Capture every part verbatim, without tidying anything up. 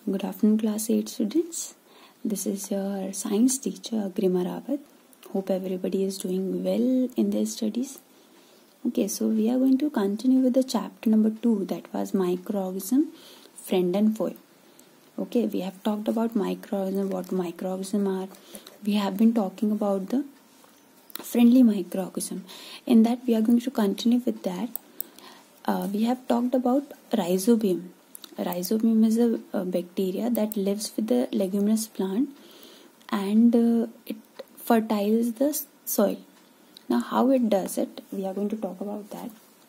Good afternoon, class eight students. This is your science teacher Agrima Rawat. Hope everybody is doing well in their studies. Okay, so we are going to continue with the chapter number two, that was microorganism, friend and foe. Okay, we have talked about microorganism, what microorganism are. We have been talking about the friendly microorganism. In that, we are going to continue with that. Uh, we have talked about rhizobium. Rhizobium is a, a bacteria that lives with the leguminous plant and uh, it fertilizes the soil. Now, how it does it, we are going to talk about that.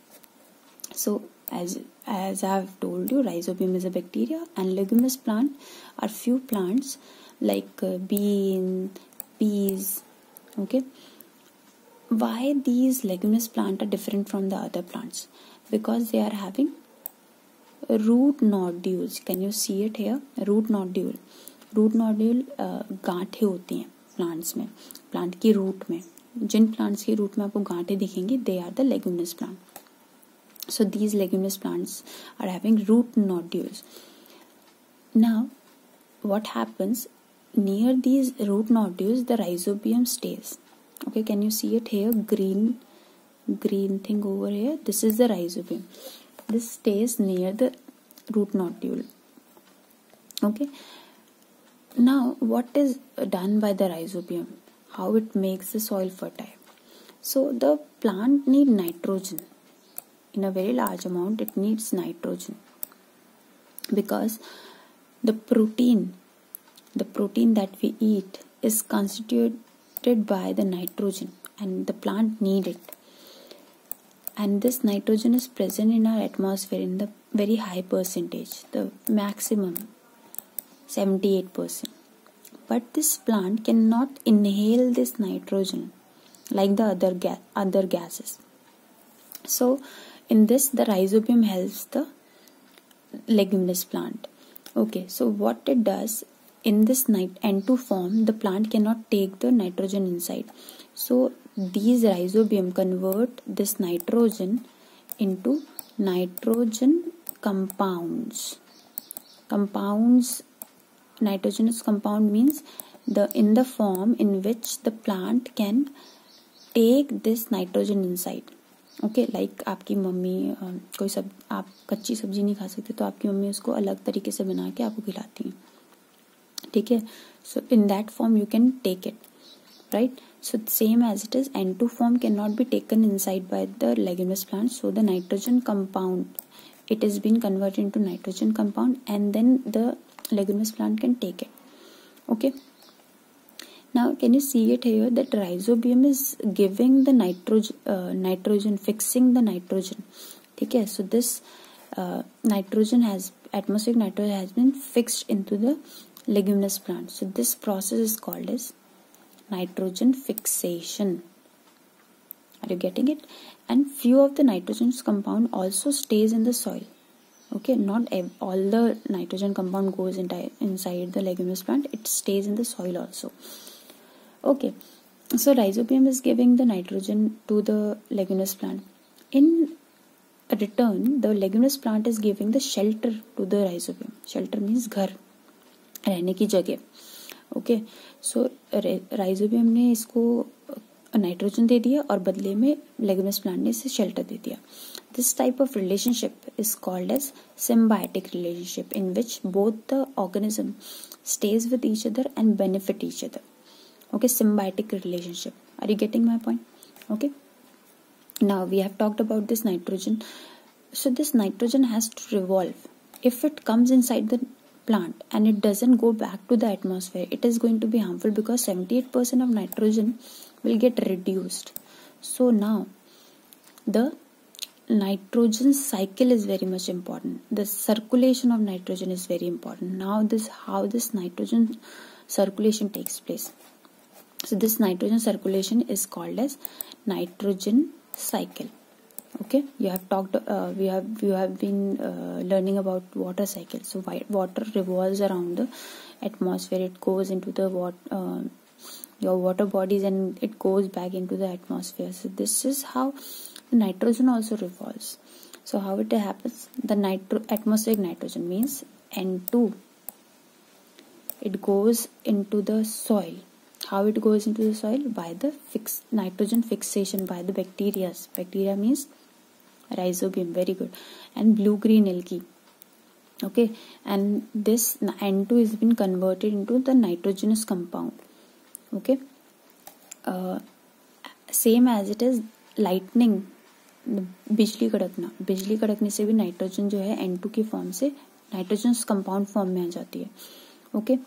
So, as as I have told you, rhizobium is a bacteria and leguminous plant are few plants like uh, bean, peas. Okay, why these leguminous plants are different from the other plants? Because they are having root nodules. Can you see it here? Root nodule. Root nodule गांठें होती हैं plants में, plant की root में. जिन plants की root में आपको गांठें दिखेंगी, they are the leguminous plant. So these leguminous plants are having root nodules. Now what happens near these root nodules, the rhizobium stays. Okay, can you see it here? Green, green thing over here. This is the rhizobium. This stays near the root nodule. Okay. Now, what is done by the rhizobium? How it makes the soil fertile? So, the plant need nitrogen. In a very large amount, it needs nitrogen. Because the protein, the protein that we eat is constituted by the nitrogen and the plant need it. And this nitrogen is present in our atmosphere in the very high percentage, the maximum seventy-eight percent. But this plant cannot inhale this nitrogen like the other ga- other gases. So in this, the rhizobium helps the leguminous plant. Okay, so what it does, in this nit- N two form, the plant cannot take the nitrogen inside. So these rhizobium convert this nitrogen into nitrogen compounds. Compounds, nitrogenous compound means the in the form in which the plant can take this nitrogen inside. Okay, like आपकी mummy कोई सब आप कच्ची सब्जी नहीं खा सकते तो आपकी मम्मी उसको अलग तरीके से बना के आपको खिलाती हैं. ठीक है, so in that form you can take it, right? So same as it is, N two form cannot be taken inside by the leguminous plant. So the nitrogen compound, it is being converted into nitrogen compound and then the leguminous plant can take it. Okay. Now can you see it here that rhizobium is giving the nitrogen, uh, nitrogen, fixing the nitrogen. Okay. So this uh, nitrogen has, atmospheric nitrogen has been fixed into the leguminous plant. So this process is called as nitrogen fixation. Are you getting it? And few of the nitrogen compound also stays in the soil. Okay, not all the nitrogen compound goes into inside the leguminous plant. It stays in the soil also. Okay, so rhizobium is giving the nitrogen to the leguminous plant. In return, the leguminous plant is giving the shelter to the rhizobium. Shelter means घर, रहने की जगह. Okay, सो rhizobium ने इसको nitrogen दे दिया और बदले में लेगुमिनस प्लांट ने इसे शेल्टर दे दिया. This type of relationship is called as symbiotic relationship in which both the organism stays with each other and benefit each other. Okay, symbiotic relationship. Are you getting my point? Okay, now we have talked about this nitrogen. So this nitrogen has to revolve. If it comes inside the plant and it doesn't go back to the atmosphere, it is going to be harmful because seventy-eight percent of nitrogen will get reduced. So now the nitrogen cycle is very much important. The circulation of nitrogen is very important. Now this how this nitrogen circulation takes place. So this nitrogen circulation is called as nitrogen cycle. Okay, you have talked uh, we have you have been uh, learning about water cycle. So water revolves around the atmosphere. It goes into the water uh, your water bodies and it goes back into the atmosphere. So this is how the nitrogen also revolves. So how it happens? The nitro atmospheric nitrogen means N two it goes into the soil. How it goes into the soil? By the fix nitrogen fixation by the bacteria. Bacteria means rhizobium, very good, and blue-green algae. Okay, and this N two has been converted into the nitrogenous compound. Okay, uh, same as it is lightning, बिजली कड़कना, बिजली कड़कने से भी nitrogen जो है N two की फॉर्म से nitrogenous compound form में आ जाती है. Okay,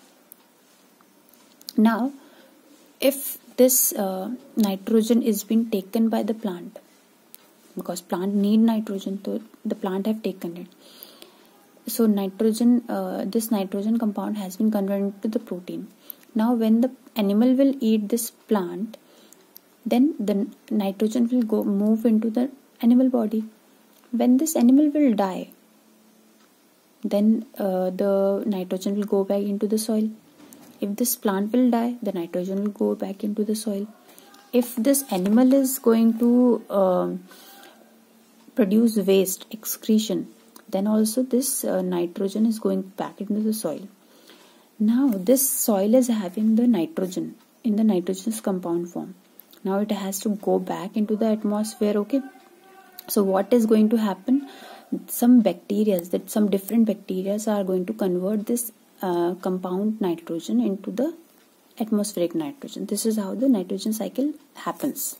now if this uh, nitrogen is being taken by the plant, because plant need nitrogen, so the plant have taken it. So nitrogen, uh, this nitrogen compound has been converted into the protein. Now when the animal will eat this plant, then the nitrogen will go move into the animal body. When this animal will die, then uh, the nitrogen will go back into the soil. If this plant will die, the nitrogen will go back into the soil. If this animal is going to uh, produce waste, excretion, then also this uh, nitrogen is going back into the soil. Now this soil is having the nitrogen in the nitrogenous compound form. Now it has to go back into the atmosphere. Okay, so what is going to happen? Some bacteria, that some different bacteria are going to convert this uh, compound nitrogen into the atmospheric nitrogen. This is how the nitrogen cycle happens.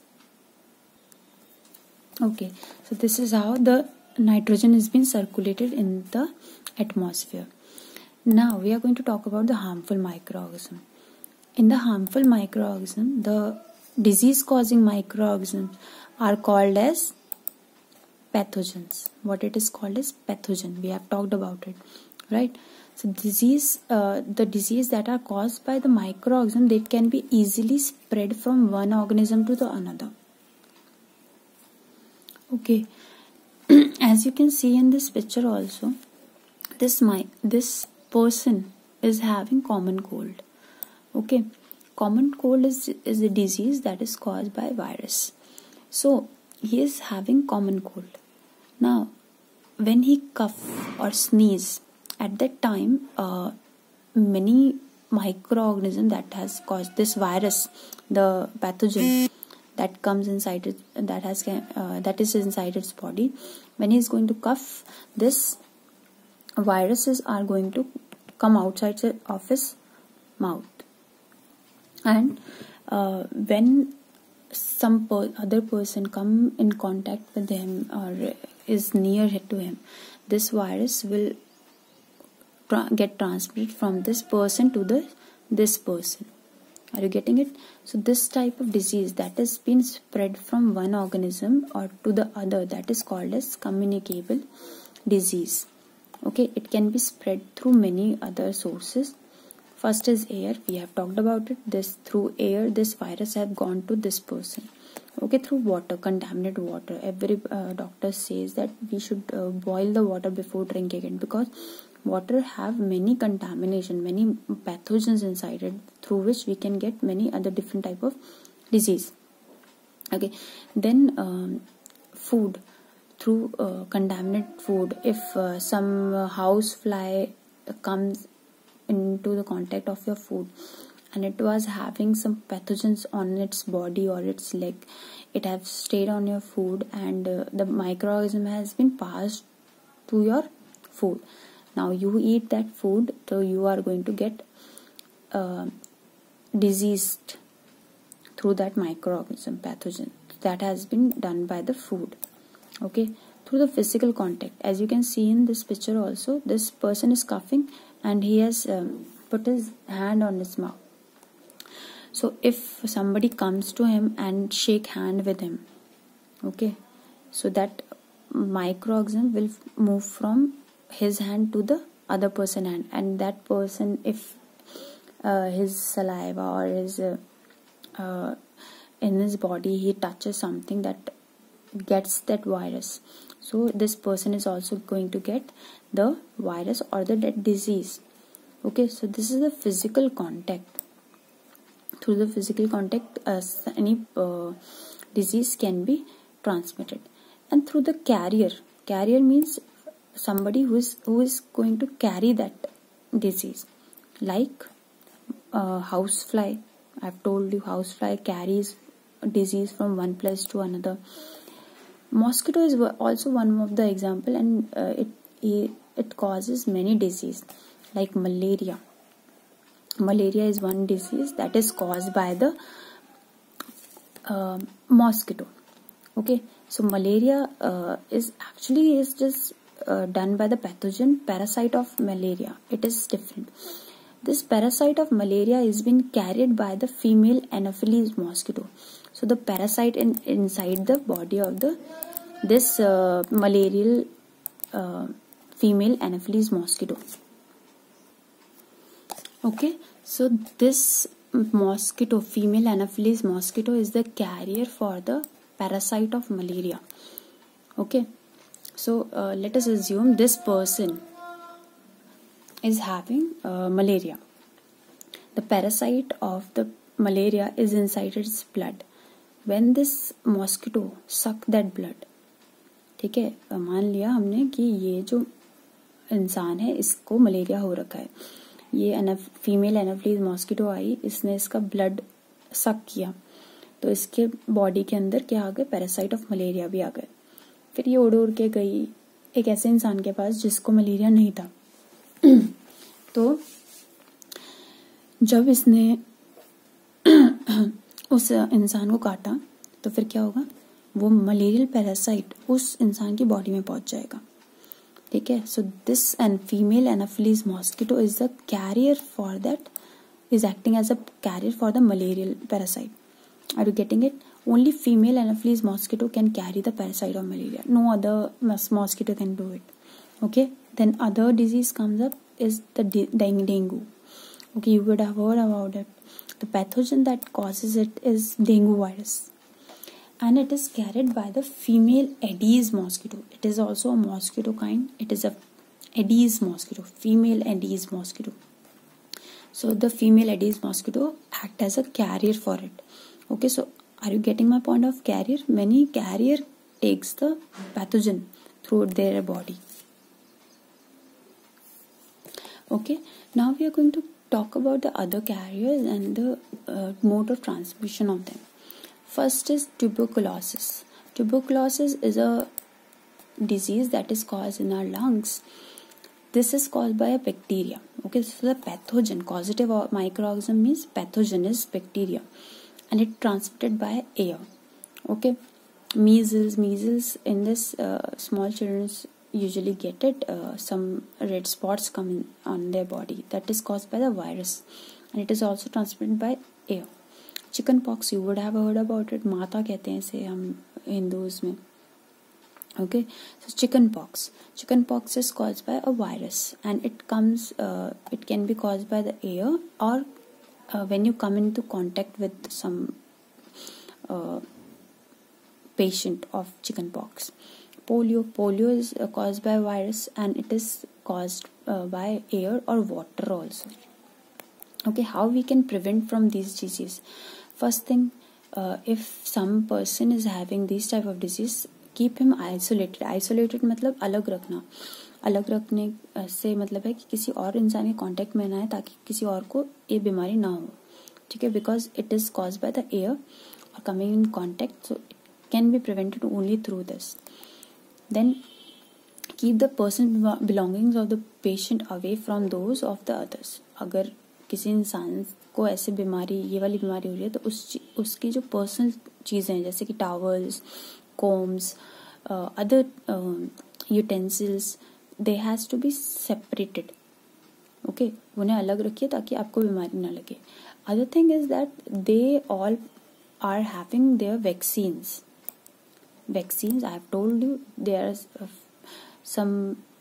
Okay, so this is how the nitrogen is being circulated in the atmosphere. Now we are going to talk about the harmful microorganism. In the harmful microorganism, the disease causing microorganisms are called as pathogens. What it is called as pathogen. We have talked about it, right? So disease, uh, the disease that are caused by the microorganism, they can be easily spread from one organism to the another. Okay, as you can see in this picture also, this my this person is having common cold. Okay, common cold is is a disease that is caused by virus. So he is having common cold. Now, when he cough or sneeze, at that time, uh, many microorganisms that has caused this virus, the pathogen that comes inside it, that has uh, that is inside its body, when he is going to cough, this viruses are going to come outside of his mouth, and uh, when some per other person come in contact with him or is near to him, this virus will tra get transmitted from this person to the this person. Are you getting it? So this type of disease that has been spread from one organism or to the other, that is called as communicable disease. Okay, it can be spread through many other sources. First is air. We have talked about it. This through air, this virus have gone to this person. Okay, through water, contaminated water. Every uh, doctor says that we should uh, boil the water before drinking it, because water have many contamination, many pathogens inside it, through which we can get many other different type of disease. Okay, then um, food, through uh, contaminated food. If uh, some uh, house fly comes into the contact of your food and it was having some pathogens on its body or its leg, it has stayed on your food and uh, the microorganism has been passed to your food. Now you eat that food, so you are going to get uh, diseased through that microorganism pathogen that has been done by the food. Okay, through the physical contact, as you can see in this picture also, this person is coughing and he has um, put his hand on his mouth. So if somebody comes to him and shake hand with him, okay, so that microorganism will move from his hand to the other person hand, and that person, if uh, his saliva or his uh, uh, in his body he touches something that gets that virus, so this person is also going to get the virus or the that disease. Okay, so this is the physical contact. Through the physical contact, uh, any uh, disease can be transmitted. And through the carrier, carrier means somebody who is who is going to carry that disease, like uh, housefly. I've told you housefly carries disease from one place to another. Mosquito is also one of the example, and uh, it, it it causes many disease like malaria. Malaria is one disease that is caused by the uh, mosquito. Okay, so malaria uh, is actually is just uh, done by the pathogen parasite of malaria. It is different. This parasite of malaria is being carried by the female Anopheles mosquito. So the parasite in, inside the body of the this uh, malarial uh, female Anopheles mosquito. Okay, so this mosquito, female Anopheles mosquito, is the carrier for the parasite of malaria. Okay, so uh, let us assume this person is having uh, malaria. The parasite of the malaria is inside its blood. When this mosquito suck that blood, ठीक है, मान लिया हमने कि ये जो इंसान है इसको मलेरिया हो रखा है, ये फीमेल एनाफिलीज मॉस्किटो आई, इसने इसका ब्लड सक किया, तो इसके बॉडी के अंदर क्या आ गए, पैरासाइट ऑफ मलेरिया भी आ गए. फिर ये उड़ उड़ के गई एक ऐसे इंसान के पास जिसको मलेरिया नहीं था. तो जब इसने उस इंसान को काटा तो फिर क्या होगा, वो मलेरियल पैरासाइट उस इंसान की बॉडी में पहुंच जाएगा. ठीक है, so this and female Anopheles mosquito is the carrier for that, is acting as a carrier for the malarial parasite. Are you getting it? Only female Anopheles mosquito can carry the parasite of malaria. No other mosquito can do it. Okay. Then other disease comes up is the dengue. Okay, you would have heard about it. The pathogen that causes it is dengue virus, and it is carried by the female Aedes mosquito. It is also a mosquito kind. It is a Aedes mosquito, female Aedes mosquito. So the female Aedes mosquito act as a carrier for it. Okay, so are you getting my point of carrier? Many carrier takes the pathogen through their body. Okay, now we are going to talk about the other carriers and the uh, mode of transmission of them. First is tuberculosis. Tuberculosis is a disease that is caused in our lungs. This is caused by a bacteria. Okay, so the pathogen, causative microorganism means pathogen is bacteria, and it transmitted by air. Okay, measles measles in this uh, small children usually get it. Uh, some red spots come in on their body. That is caused by the virus, and it is also transmitted by air. Chicken pox, you would have heard about it. माता कहते हैं इसे हम Hindus में. Okay, so chicken pox. Chicken pox is caused by a virus, and it comes. Uh, it can be caused by the air or Uh, when you come into contact with some uh, patient of chicken pox. Polio. Polio is uh, caused by virus, and it is caused uh, by air or water also. Okay, how we can prevent from these diseases? First thing, uh, if some person is having these type of disease, keep him isolated. Isolated मतलब अलग रखना. अलग रखने से मतलब है कि किसी और इंसान के कांटेक्ट में ना आए, ताकि किसी और को ये बीमारी ना हो. ठीक है, because it is caused by the air और coming in contact, so it can be prevented only through this. Then keep the person belongings of the patient away from those of the others. अगर किसी इंसान को ऐसी बीमारी, ये वाली बीमारी हो रही है, तो उस उसकी जो पर्सनल चीज़ें हैं जैसे कि towels, combs, other utensils, they has to be separated. Okay, उन्हें अलग रखिए ताकि आपको बीमारी ना लगे. Other thing is that they all are having their vaccines. Vaccines, I have told you, there is uh, some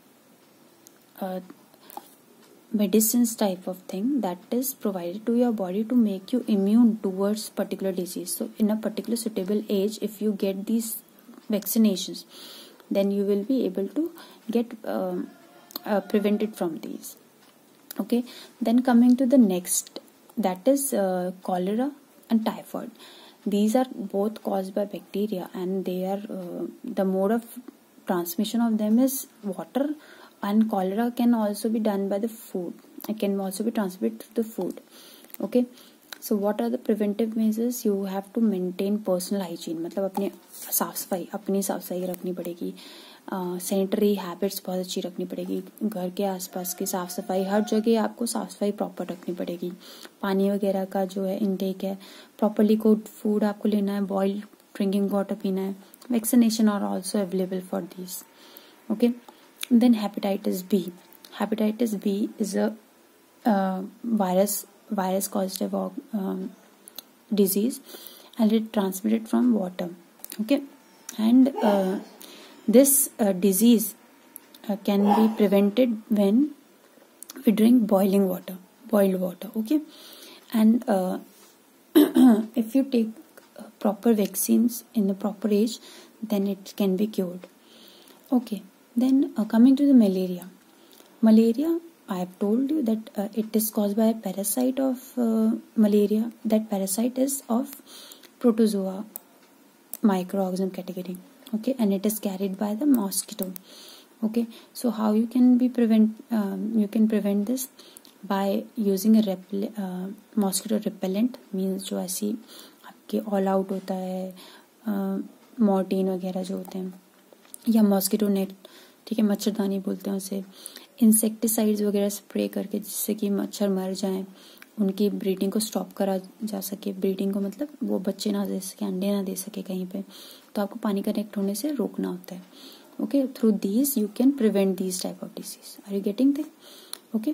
uh, medicines type of thing that is provided to your body to make you immune towards particular disease. So in a particular suitable age, if you get these vaccinations, then you will be able to get uh, uh, prevented from these. Okay, then coming to the next, that is uh, cholera and typhoid. These are both caused by bacteria, and they are uh, the mode of transmission of them is water, and cholera can also be done by the food. It can also be transmitted through the food. Okay, so what are the preventive measures? You have to maintain personal hygiene, मतलब अपने साफ सफाई अपनी साफ सफाई रखनी पड़ेगी, sanitary uh, habits बहुत अच्छी रखनी पड़ेगी, घर के आसपास की साफ सफाई, हर जगह आपको साफ सफाई प्रॉपर रखनी पड़ेगी, पानी वगैरह का जो है इनटेक है प्रॉपरली, कुड फूड आपको लेना है, बॉइल्ड ड्रिंकिंग वाटर पीना है, vaccination are also available for this. Okay, then hepatitis B. Hepatitis B is a virus virus causative um, disease, and it transmitted from water. Okay, and uh, this uh, disease uh, can be prevented when we drink boiling water boiled water. Okay, and uh, if you take uh, proper vaccines in the proper age, then it can be cured. Okay, then uh, coming to the malaria. Malaria, I have told you that uh, it is caused by a parasite of uh, malaria. That parasite is of protozoa microorganism category. Okay, and it is carried by the mosquito. Okay, so how you can be prevent um, you can prevent this by using a repel, uh, mosquito repellent. Means जो ऐसी आपके all out होता है, Mortein वगैरह जो होते हैं, या मॉस्किटो नेट, ठीक है, मच्छरदानी बोलते हैं उसे, इंसेक्टिसाइड्स वगैरह स्प्रे करके जिससे कि मच्छर मर जाएं, उनकी ब्रीडिंग को स्टॉप करा जा सके. ब्रीडिंग को मतलब वो बच्चे ना दे सके, अंडे ना दे सके कहीं पे, तो आपको पानी कनेक्ट होने से रोकना होता है. Okay, through these you can prevent these type of disease. Are you getting thing? Okay,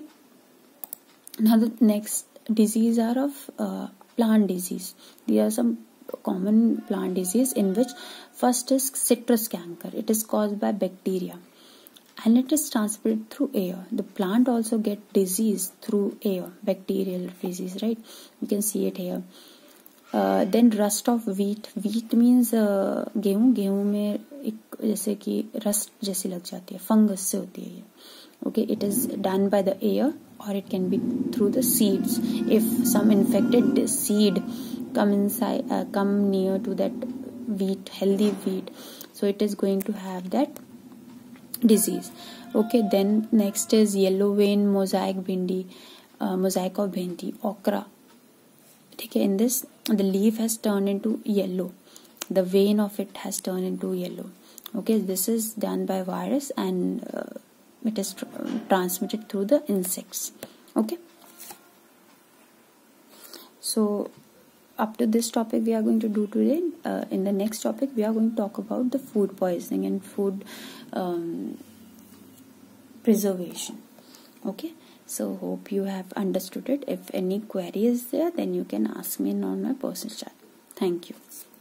now the next disease are of plant disease. These are some common plant disease in which first is citrus canker. It is caused by bacteria and it is transmitted through air. The plant also get disease through air, bacterial disease, right? You can see it here. Uh, then rust of wheat. Wheat means uh, गेहूं. गेहूं में एक जैसे कि rust जैसी लग जाती है, फंगस से होती है ये. Okay, it is done by the air or it can be through the seeds. If some infected seed come inside, uh, come near to that wheat, healthy wheat, so it is going to have that disease. Okay, then next is yellow vein mosaic bhindi, uh, mosaic of bhindi, okra. Okay, in this the leaf has turned into yellow, the vein of it has turned into yellow. Okay, this is done by virus and uh, it is tr- transmitted through the insects. Okay, so up to this topic we are going to do today. Uh, in the next topic we are going to talk about the food poisoning and food um, preservation. Okay, so hope you have understood it. If any query is there, then you can ask me on my personal chat. Thank you.